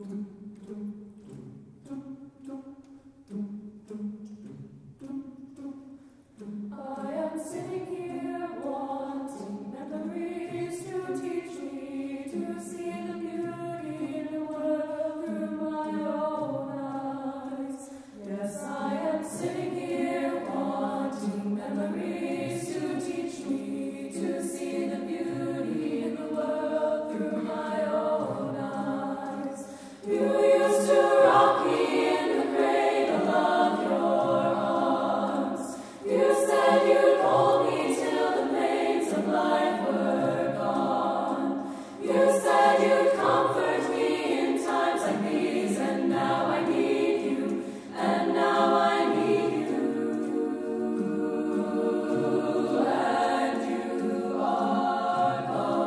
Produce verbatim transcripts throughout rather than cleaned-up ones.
I am sitting here wanting memories to teach me to see the beauty in the world through my own eyes. Yes, I am sitting here wanting memories to teach me to see the beauty in the world through my own eyes. You used to rock me in the cradle of your arms. You said you'd hold me till the pains of life were gone. You said you'd comfort me in times like these, and now I need you, and now I need you, and you are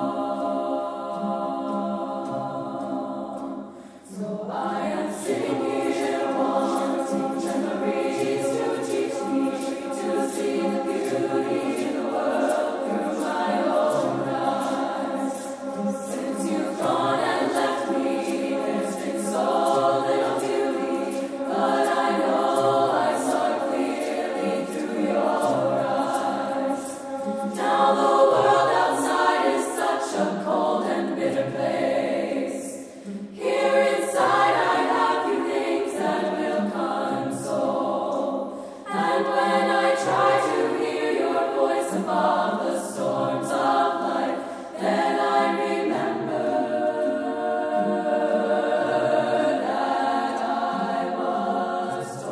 gone. So I am sitting here wanting memories to teach me to see the beauty in the world through my own eyes. Since you've gone and left me, there's been so little beauty, but I know I saw clearly through your eyes. Now the world outside is such a cold and bitter place. Here inside I have few things that will console, and when I try to hear your voice above the storms of life, then I remember that I was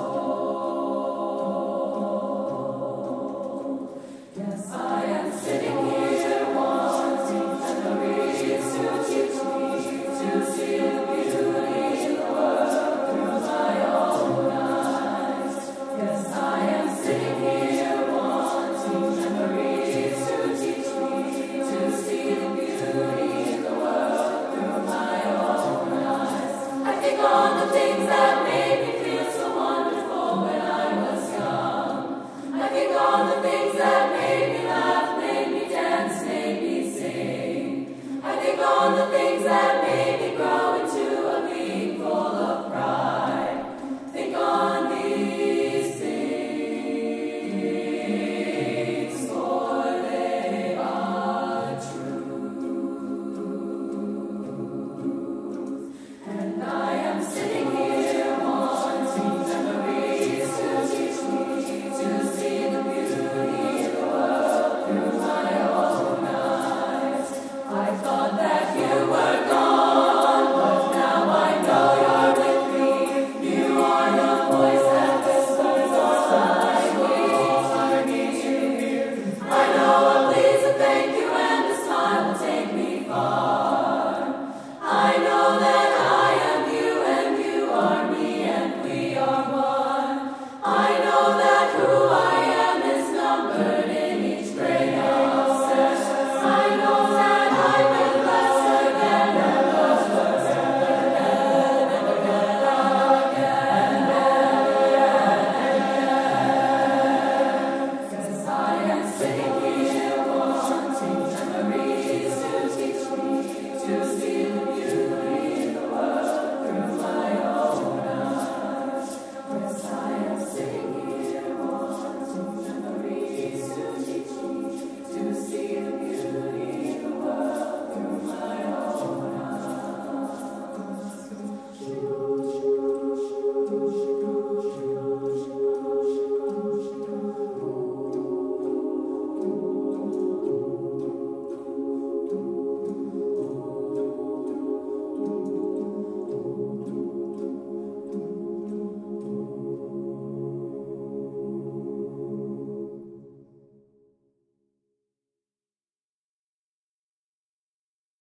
told. Yes, I am sitting here wanting memories to teach me to see the beauty in the world through my own eyes. Yes, I am sitting here wanting memories to teach me to see the beauty in the world through my own eyes. I think on the things that made me feel so wonderful when I was young. I think on the things that made me laugh, made me dance, made me sing. I think on the things that